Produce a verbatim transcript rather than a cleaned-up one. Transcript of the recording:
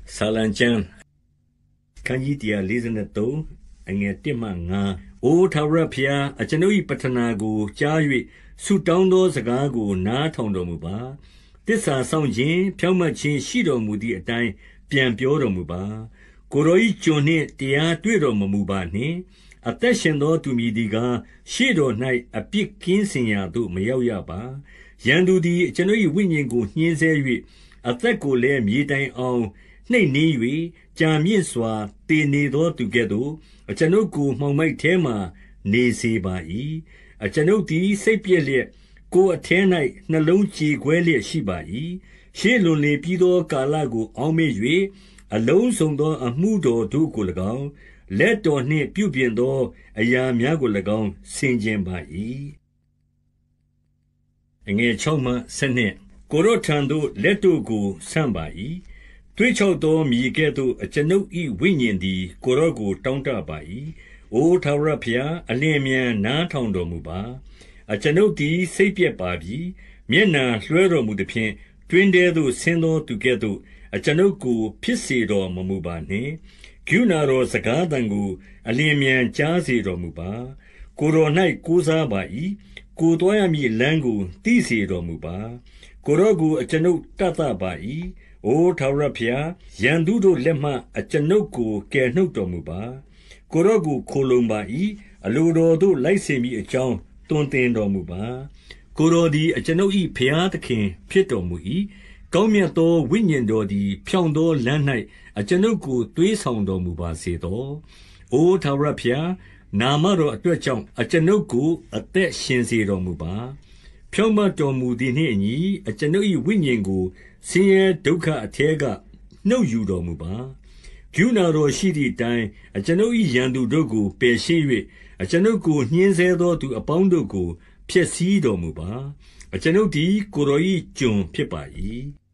ဆာလံကျမ်းခန်းကြီးတရားလေးသုံးအငယ်တစ်မှငါအိုထာဝရဘုရားအကျွန်ုပ်၏ပတနာကိုကြား၍ဆုတောင်းသောစကားကိုနားထောင်တော်မူပါတစ္ဆာဆောင်ခြင်းဖြောင့်မတ်ခြင်းရှိတော်မူသည့်အတိုင်းပြန်ပြောတော်မူပါကိုယ်တော်၏ကျွန်နှင့်တရားတွေ့တော်မမူပါနှင့်အသက်ရှင်သောသူမည်သည်ကားရှေ့တော်၌အပြစ်ကင်းစင်ရာသို့မရောက်ရပါရန်သူသည်ကျွန်ုပ်၏ဝိညာဉ်ကိုညှင်းဆဲ၍အသက်ကိုလည်းမြေတိုင်အောင်နှိပ်နင်း၍ကြာမြင့်စွာတည်နေသောသူကဲ့သို့အကျွန်ုပ်ကိုမှောင်မိုက်ထဲမှနေစေပါ၏အကျွန်ုပ်သည်စိတ်ပြည့်လျက်ကိုယ်အထဲ၌နှလုံးကြေခွဲလျက်ရှိပါ၏ရှေးလွန်လေပြီးသောကာလကိုအောက်မေ့၍အလုံးစုံသောအမှုတော်တို့ကို၎င်းလက်တော်နှင့်ပြုပြင်သောအရာများကို၎င်းဆင်ခြင်ပါ၏အငယ်၆မှ၁၂ကိုရောထံသို့လက်တို့ကိုဆန့်ပါ၏တွေးချောက်သောမြေကဲ့သို့အကျွန်ုပ်၏ဝိညာဉ်သည်ကိုရောကိုတောင်းတပါ၏အိုထာဝရဘုရားအလင်းမြန်နားထောင်တော်မူပါအကျွန်ုပ်သည်စိတ်ပြက်ပါပြီမျက်နှာလွှဲတော်မူသည်ဖြင့်တွင်တဲသို့ဆင်းသောသူကဲ့သို့အကျွန်ုပ်ကိုဖြစ်စေတော်မမူပါနှင့်ကရုဏာတော်စကားသံကိုအလင်းမြန်ကြားစေတော်မူပါကိုယ်တော်၌ကိုးစားပါ၏ကိုယ်တော်ရမည်လမ်းကိုသိစေတော်မူပါကိုယ်တော်ကိုအကျွန်ုပ်တတ်တပါ၏အိုထာဝရဘုရားရန်သူတို့လက်မှအကျွန်ုပ်ကိုကယ်နှုတ်တော်မူပါကိုယ်တော်ကိုခိုလုံပါ၏အလိုတော်သို့လိုက်စေမည်အကြောင်းတွင်တင်တော်မူပါကိုယ်တော်သည်အကျွန်ုပ်၏ဘုရားသခင်ဖြစ်တော်မူ၏ကောင်းမြတ်သောဝိညာဉ်တော်သည်ဖြောင့်သောလမ်း၌အကျွန်ုပ်ကိုသွေးဆောင်တော်မူပါစေသောအိုထာဝရဘုရားနာမတော်အတွက်ကြောင့်အကျွန်ုပ်ကိုအသက်ရှင်စေတော်မူပါဖြောင့်မတ်တော်မူသည်နှင့်အညီအကျွန်ုပ်၏ဝိညာဉ်ကိုဆင်းရဲဒုက္ခအထဲကနှုတ်ယူတော်မူပါကရုဏာတော်ရှိသည့်အတိုင်းအကျွန်ုပ်၏ရန်သူတို့ကိုပယ်ရှင်း၍အကျွန်ုပ်ကိုညှင်းဆဲသောသူအပေါင်းတို့ကိုဖျက်ဆီးတော်မူပါအကျွန်ုပ်သည်ကိုယ်တော်၏ကျွန်ဖြစ်ပါ၏